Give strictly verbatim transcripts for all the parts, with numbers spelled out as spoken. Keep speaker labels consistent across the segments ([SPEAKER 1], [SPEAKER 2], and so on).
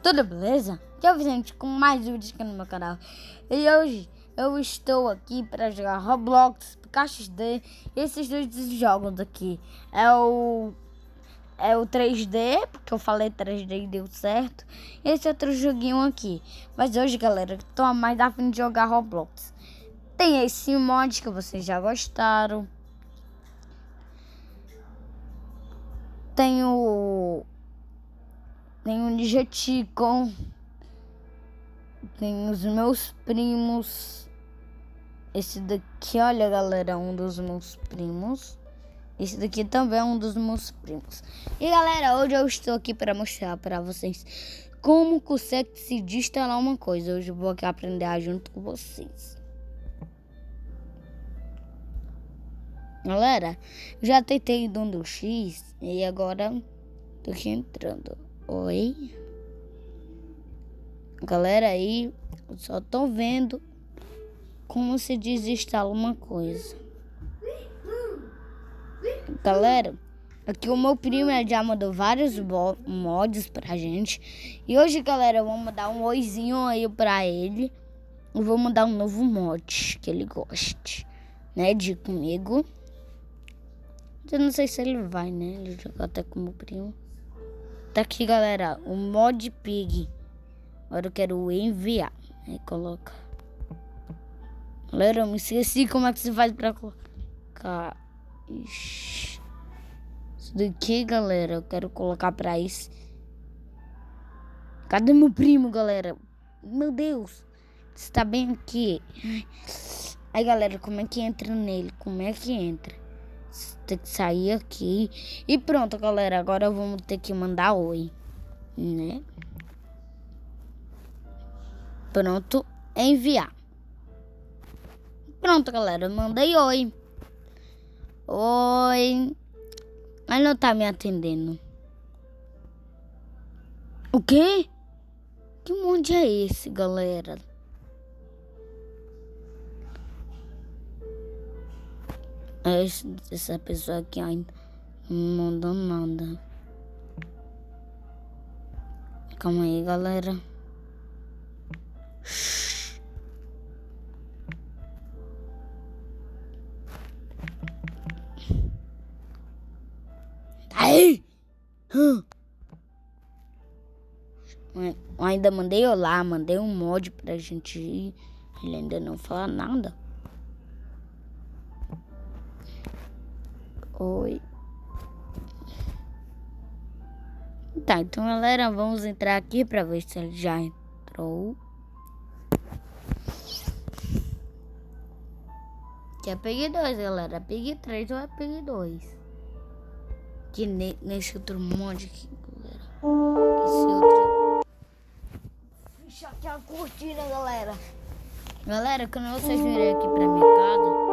[SPEAKER 1] Tudo beleza? Aqui é o Vicente com mais um vídeo aqui no meu canal. E hoje eu estou aqui para jogar Roblox, Pikachu X D. Esses dois jogos aqui é o é o três D, porque eu falei três D e deu certo. E esse outro joguinho aqui. Mas hoje, galera, eu tô mais a fim de jogar Roblox. Tem esse mod que vocês já gostaram. Tem o Tem o Ninja Chicken. Tem os meus primos. Esse daqui, olha, galera, é um dos meus primos. Esse daqui também é um dos meus primos. E, galera, hoje eu estou aqui para mostrar para vocês como consegue se instalar uma coisa. Hoje eu vou aqui aprender junto com vocês. Galera, já tentei dando X e agora tô aqui entrando. Oi? Galera, aí eu só tô vendo como se desinstala uma coisa. Galera, aqui o meu primo já mandou vários mods pra gente. E hoje, galera, eu vou mandar um oizinho aí pra ele. Eu vou mandar um novo mod que ele goste, né, de ir comigo. Eu não sei se ele vai, né? Ele jogou até com o meu primo. Tá aqui, galera, o mod pig. Agora eu quero enviar. Aí coloca. Galera, eu me esqueci como é que se faz pra colocar. Ixi. Isso daqui, galera, eu quero colocar pra isso. Cadê meu primo, galera? Meu Deus. Está bem aqui. Aí, galera, como é que entra nele? Como é que entra? Tem que sair aqui. E pronto, galera. Agora vamos ter que mandar oi, né? Pronto, enviar. Pronto, galera. Mandei oi. Oi. Mas não tá me atendendo. O quê? Que mundo é esse, galera? Essa pessoa aqui ainda não mandou nada. Calma aí, galera. Shhh. Aí! Hum. Eu ainda mandei olá, mandei um mod pra gente ir. Ele ainda não fala nada. Oi. Tá, então, galera, vamos entrar aqui pra ver se ele já entrou. Que é P E G dois, galera. P E G três ou é P E G dois. Que ne nesse outro mod aqui, galera. Esse outro. Deixa aqui a cortina, galera. Galera, quando vocês virem aqui pra minha casa.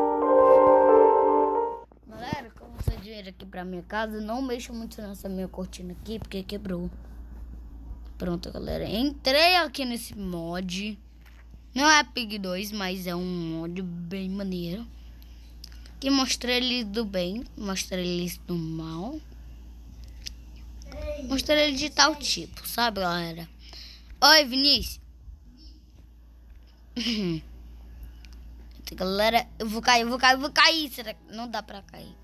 [SPEAKER 1] Aqui pra minha casa, não mexa muito nessa minha cortina aqui, porque quebrou. Pronto, galera, entrei aqui nesse mod. Não é P E G dois, mas é um mod bem maneiro, que mostra eles do bem, mostra eles do mal, mostra eles de tal tipo, sabe, galera? Oi, Vinícius. Galera, eu vou cair, eu vou cair, eu vou cair. Será que não dá pra cair?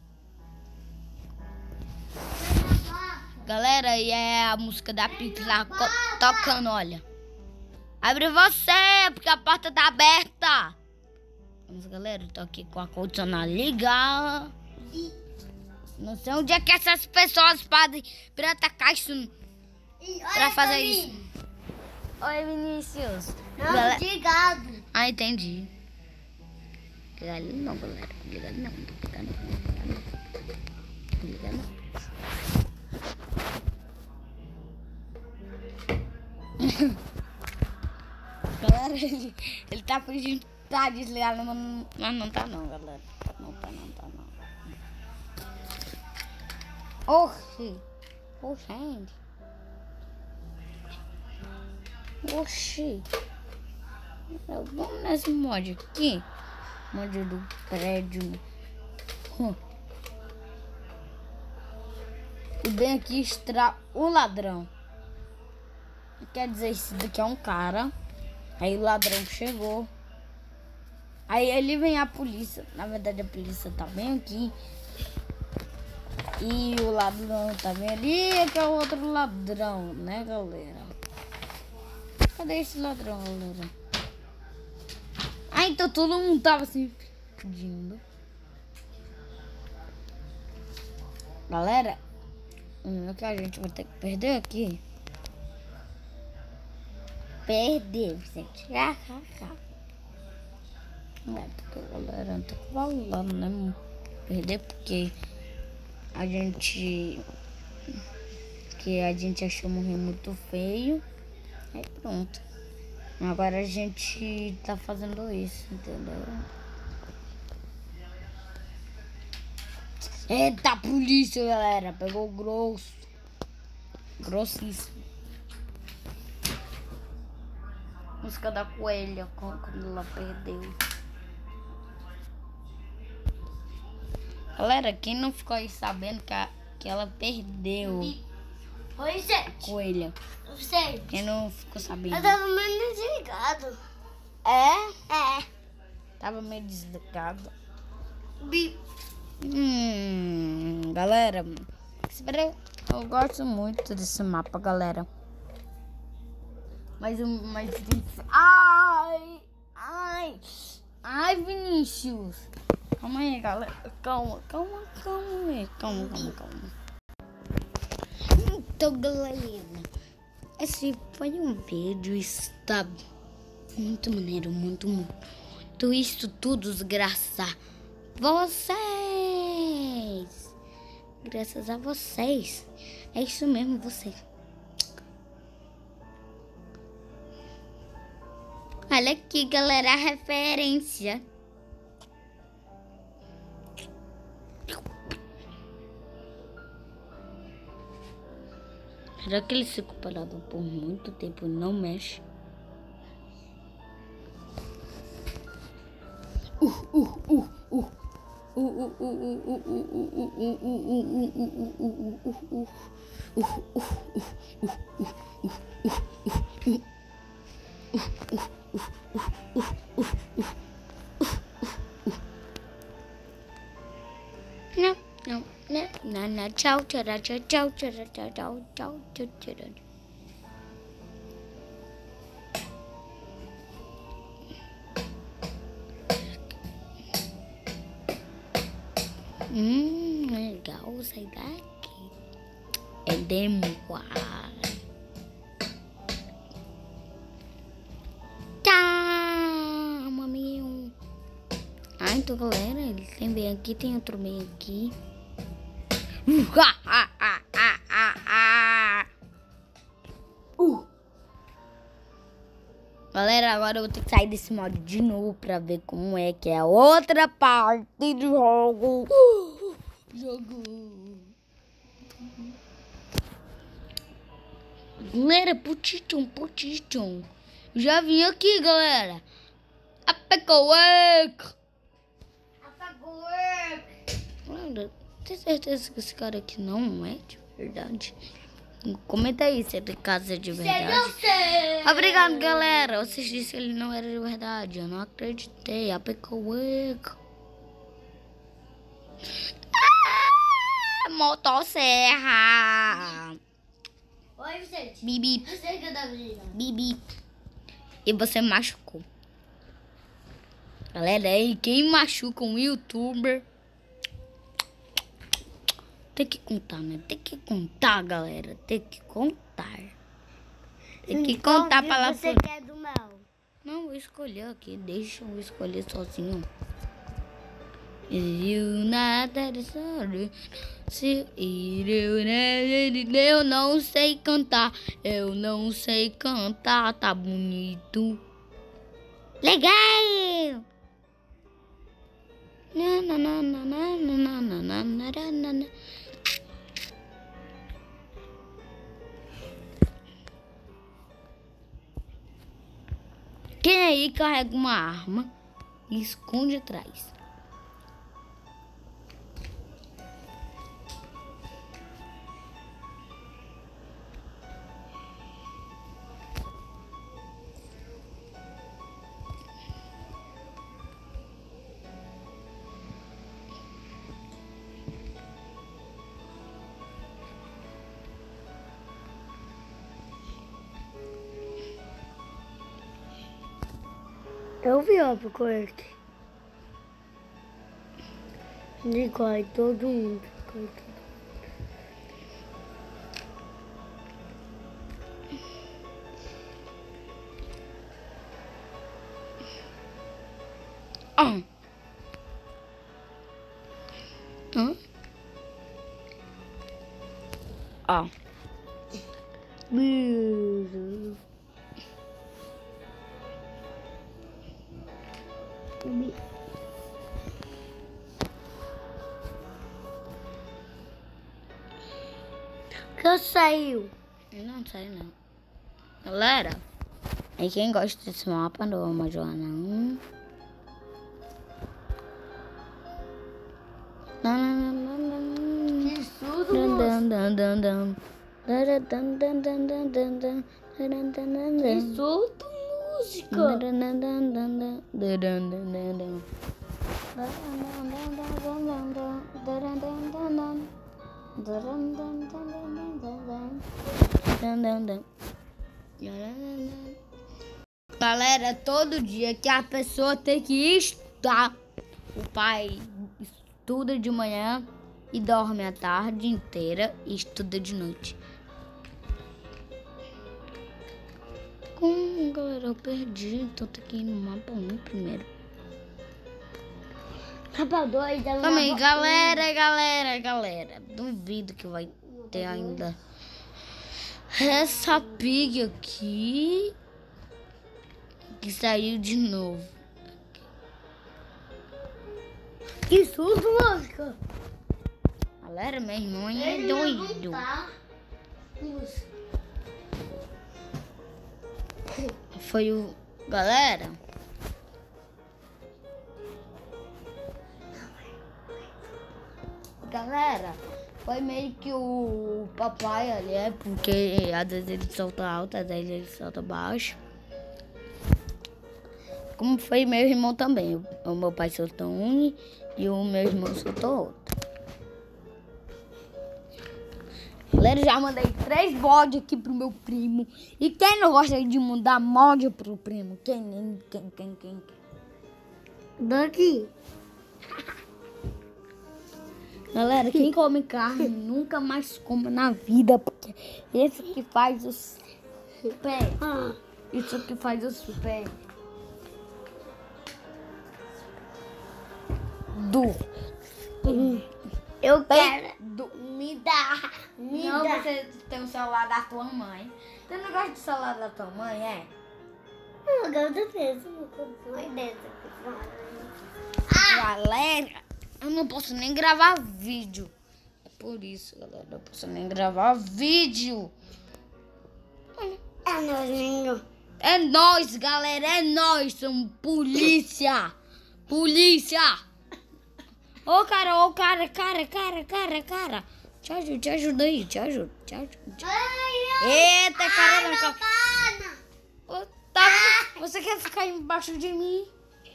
[SPEAKER 1] Galera, e é a música da Pix lá tocando, olha. Abre você, porque a porta tá aberta. Mas, galera, eu tô aqui com a condicionada ligada. Não sei onde é que essas pessoas podem pra atacar isso, pra fazer isso. Oi, Vinícius.
[SPEAKER 2] Não, galera... ligado.
[SPEAKER 1] Ah, entendi. Ligado não, galera. Ligado não, ligado não. Ligado não. Galera, ele, ele tá fingindo que tá desligado, mas não, mas não tá não, galera. Não tá não, tá não. Oxi. Oxi. Oxi. Vamos nesse mod aqui. Mod do prédio. Hum. E bem aqui extra o ladrão. quer dizer, esse daqui é um cara. Aí o ladrão chegou. Aí ele vem a polícia. Na verdade a polícia tá bem aqui. E o ladrão tá bem ali. E aqui é o outro ladrão, né, galera? Cadê esse ladrão, galera? Ah, então todo mundo tava se pedindo. Galera, o que a gente vai ter que perder aqui. Perder, gente. Não é porque a galera não tá falando, né? Perder porque a gente. Que a gente achou morrer muito feio. Aí pronto. Agora a gente tá fazendo isso, entendeu? Eita, polícia, galera. Pegou grosso. Grossíssimo. Música da coelha, quando ela perdeu. Galera, quem não ficou aí sabendo que, a, que ela perdeu?
[SPEAKER 2] Oi, gente.
[SPEAKER 1] Coelha.
[SPEAKER 2] Gente.
[SPEAKER 1] Quem não ficou sabendo?
[SPEAKER 2] Eu tava meio desligado.
[SPEAKER 1] É?
[SPEAKER 2] É.
[SPEAKER 1] Tava meio desligado.
[SPEAKER 2] Bi.
[SPEAKER 1] Hum, galera, espera, eu gosto muito desse mapa, galera. Mas, mas ai, ai, ai, Vinícius. Calma aí, galera. Calma, calma, calma aí. Calma, calma, calma. Então, galera, esse foi um vídeo. Está muito maneiro, muito, muito. Isso tudo graças a vocês. Graças a vocês. É isso mesmo, vocês. Olha aqui, galera, a referência. Será que ele ficou parado por muito tempo e não mexe? Uh, uh, uh, uh. Uh, uh, uh, uh, uh, uh, não, não, não, não, não, tchau, tchau, tchau, tchau, tchau, tchau, tchau, tchau, tchau, tchau. Hum, legal sair daqui. É demorar. Tá, maminho. Ah, então, galera, ele tem bem aqui, tem outro bem aqui. Uh, ah, ah, ah, ah, ah, ah. Uh. Galera, agora eu vou ter que sair desse modo de novo pra ver como é que é a outra parte do jogo. Uh, jogo. Galera, putichum, putichum. Já vim aqui, galera. Apecoec. Apecoec. Tem certeza que esse cara aqui não é de verdade? Comenta aí se é de casa de verdade.
[SPEAKER 2] Eu sei.
[SPEAKER 1] Obrigado, galera. Vocês disseram que ele não era de verdade. Eu não acreditei. Apecoec. Ah, motosserra.
[SPEAKER 2] Oi, Vicente.
[SPEAKER 1] Bibi.
[SPEAKER 2] Eu sei que eu tava ligando.
[SPEAKER 1] Bibi. E você machucou. Galera, aí quem machuca um youtuber tem que contar, né? Tem que contar, galera. Tem que contar. Tem que contar
[SPEAKER 2] Qual
[SPEAKER 1] pra lá.
[SPEAKER 2] você quer do mel?
[SPEAKER 1] Não, vou escolher aqui. Deixa eu escolher sozinho. Eu nada se eu não sei cantar. Eu não sei cantar. Tá bonito. Legal. Na na na na na na na na na na na. Quem aí carrega uma arma e esconde atrás?
[SPEAKER 2] Eu vi o albuquerque. De corre todo mundo. Corre todo mundo.
[SPEAKER 1] Ah. Hã? Ó.
[SPEAKER 2] Bicho. Que saiu?
[SPEAKER 1] Eu não sei não. Galera, e quem gosta desse mapa não vamos jogar não.
[SPEAKER 2] Que susto,
[SPEAKER 1] Dun,
[SPEAKER 2] moço.
[SPEAKER 1] dun, dun, dun, dun. Dun, dun, dun, dun, dun, dun, dun. Dun, dun, dun,
[SPEAKER 2] Que
[SPEAKER 1] dun.
[SPEAKER 2] solta música.
[SPEAKER 1] Dun, dun, dun, dun, dun, dun. Dun, dun, dun, dun, dun. Dun, dun, dun, dun, dun, dun. Dun, dun, dun, dun. Dun, dun, dun, dun, dun, dun, dun. Dun, dun, dun. Dun, dun, dun. Galera, todo dia que a pessoa tem que estudar, o pai estuda de manhã e dorme a tarde inteira e estuda de noite. Como, galera? Eu perdi. Então tem que ir no mapa um primeiro.
[SPEAKER 2] Capa dois.
[SPEAKER 1] Calma aí, galera, galera, galera. Duvido que vai ter ainda essa pig aqui que saiu de novo.
[SPEAKER 2] Que susto, música.
[SPEAKER 1] Galera, meu irmão é doido. Foi o... Galera... Galera, foi meio que o papai ali, é porque às vezes ele solta alto, às vezes ele solta baixo. Como foi meu irmão também. O, o meu pai soltou um e o meu irmão soltou outro. Galera, já mandei três mods aqui pro meu primo. E quem não gosta de mandar mod pro primo? Quem, quem, quem, quem?
[SPEAKER 2] Daqui.
[SPEAKER 1] Galera, quem come carne nunca mais come na vida, porque esse que faz os pés.
[SPEAKER 2] Ah.
[SPEAKER 1] Isso que faz os pés. Do.
[SPEAKER 2] Eu
[SPEAKER 1] Pé
[SPEAKER 2] quero.
[SPEAKER 1] do.
[SPEAKER 2] Me dá. Me
[SPEAKER 1] Não,
[SPEAKER 2] dá.
[SPEAKER 1] você tem o celular da tua mãe. Você não gosta do celular da tua mãe, é?
[SPEAKER 2] Eu gosto mesmo. Não dessa.
[SPEAKER 1] Galera, eu não posso nem gravar vídeo. É por isso, galera, eu não posso nem gravar vídeo.
[SPEAKER 2] É nozinho.
[SPEAKER 1] É nóis, galera, é nóis, somos polícia. Polícia. Ô, cara, ô, cara, cara, cara, cara, cara. Te ajuda, te ajuda aí, te ajuda, te ajuda. Te... Eita, cara, na cara. Ô, tá, você quer ficar embaixo de mim?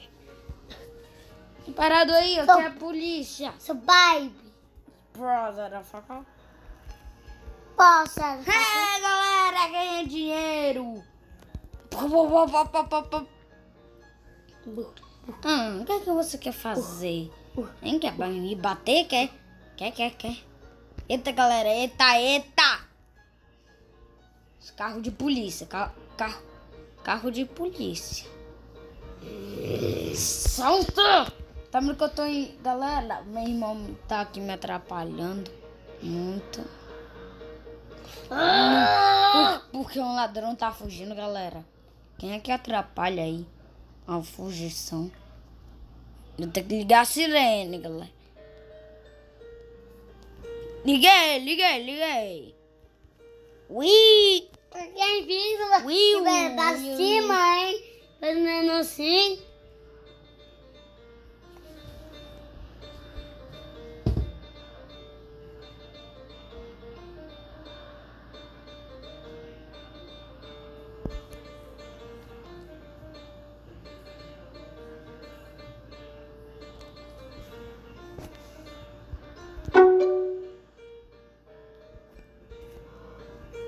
[SPEAKER 1] Parado aí, eu
[SPEAKER 2] Sou-
[SPEAKER 1] quero a polícia.
[SPEAKER 2] Sou baby.
[SPEAKER 1] Brother, da faca.
[SPEAKER 2] Posso.
[SPEAKER 1] É, galera, ganha dinheiro. Pô, pô, pô, pô, pô, pô, pô. Hum, o que é que você quer fazer? Hein, quer me bater? Quer? Quer, quer, quer? Eita, galera, eita, eita. Esse carro de polícia, carro, carro, carro de polícia. Solta! Tá vendo que eu tô em... Galera, meu irmão tá aqui me atrapalhando muito. Por- porque um ladrão tá fugindo, galera. Quem é que atrapalha aí a fugição? Eu tenho que ligar a sirene, galera. Liguei, liguei, liguei. Ui!
[SPEAKER 2] Quem viu?
[SPEAKER 1] Ui,
[SPEAKER 2] Que vai
[SPEAKER 1] ui,
[SPEAKER 2] pra
[SPEAKER 1] ui,
[SPEAKER 2] cima, hein? Fazendo assim.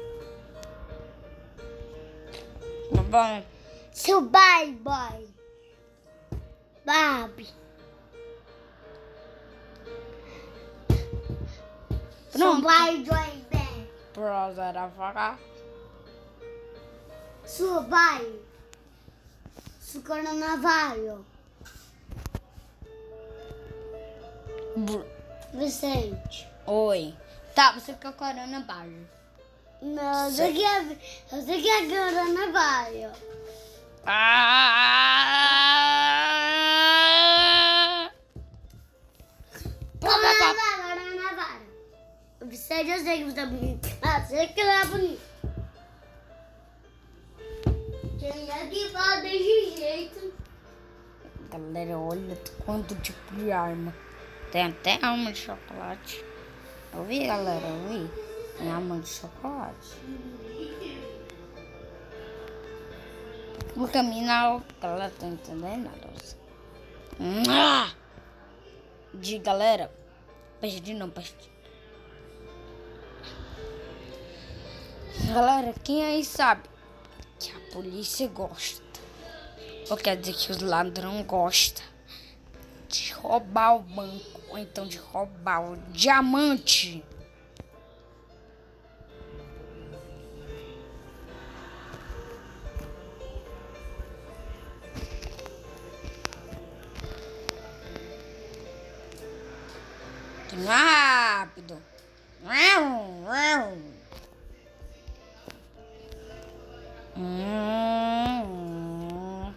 [SPEAKER 1] Bom,
[SPEAKER 2] Seu bye, boy. Barbie.
[SPEAKER 1] Pronto.
[SPEAKER 2] Survival bem.
[SPEAKER 1] Prosa da vaca.
[SPEAKER 2] Survival. Su coronavírus. Vicente.
[SPEAKER 1] Oi. Tá, você quer coronavírus.
[SPEAKER 2] Não, eu sei que é, eu sei que é coronavírus.
[SPEAKER 1] Ah!
[SPEAKER 2] Coronavírus, coronavírus. Vicente, eu sei que você é bonito. Eu sei que ela é bonita. Quem é que fala desse jeito?
[SPEAKER 1] Galera, olha quanto tipo de arma. Tem até arma de chocolate. Ouvi, galera? Ouvi? Tem arma de chocolate. Vou caminhar. Galera, tá entendendo nada? Ah! De galera. Perdi não, perdi. Galera, quem aí sabe que a polícia gosta? Ou quer dizer que os ladrões gostam de roubar o banco, ou então de roubar o diamante? Tem rápido. Hum.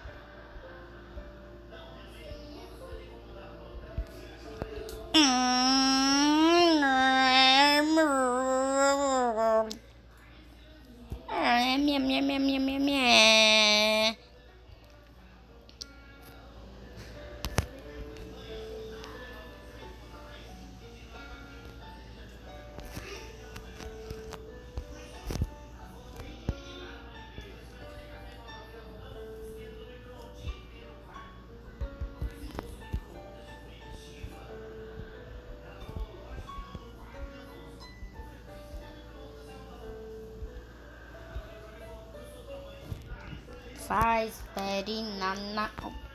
[SPEAKER 1] Ah, minha, minha, minha, minha, minha, minha. Faz perina na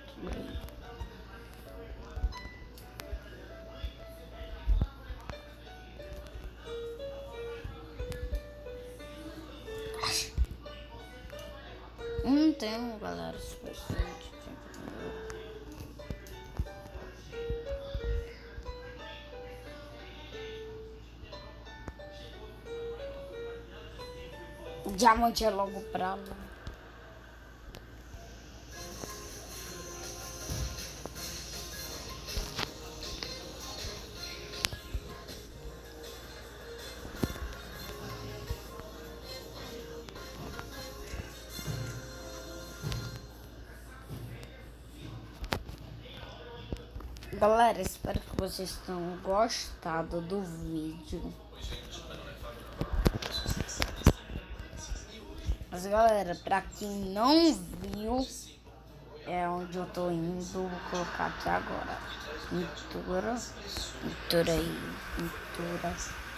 [SPEAKER 1] Não tem, galera, suficiente. Diamante é logo pra lá. Galera, espero que vocês tenham gostado do vídeo. Mas galera, pra quem não viu, é onde eu tô indo, vou colocar aqui agora. Pintura, pintura aí, pintura.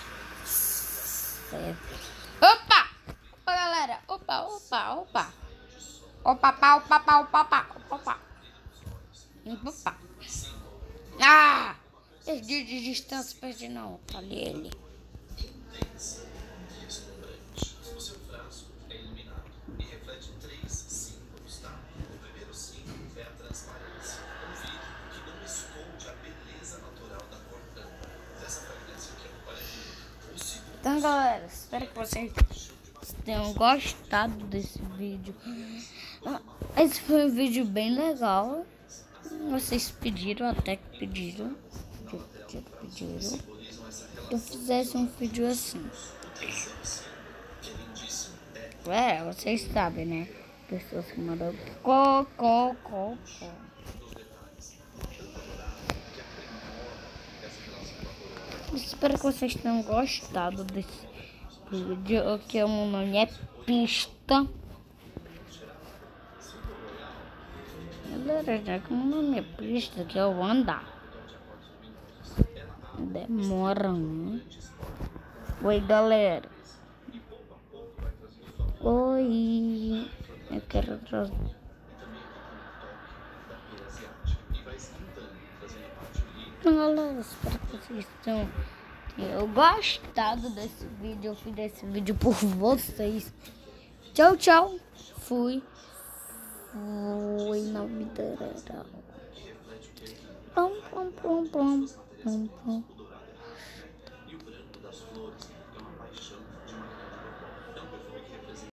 [SPEAKER 1] Certo. Opa! Opa, galera! Opa, opa, opa! Opa, opa, opa, opa, opa, opa, opa. Opa. Ah! Perdi de distância, perdi não. Ali ele. Então, galera, espero que vocês tenham gostado desse vídeo. Esse foi um vídeo bem legal. Vocês pediram, até que pediram. Pediram que eu fizesse um vídeo assim. É, vocês sabem, né? Pessoas que mandam co, co, co, co. Espero que vocês tenham gostado desse vídeo, que o meu nome é Pista. Galera, já que o meu nome é Pista, que eu vou andar. Demora, né? Oi, galera. Oi. Eu quero trazer. Então, galera, espero que vocês tenham tenham gostado desse vídeo. Eu fiz esse vídeo por vocês. Tchau, tchau. Fui. Fui na vida real. Pum, pum, pum, pum, pum, pum.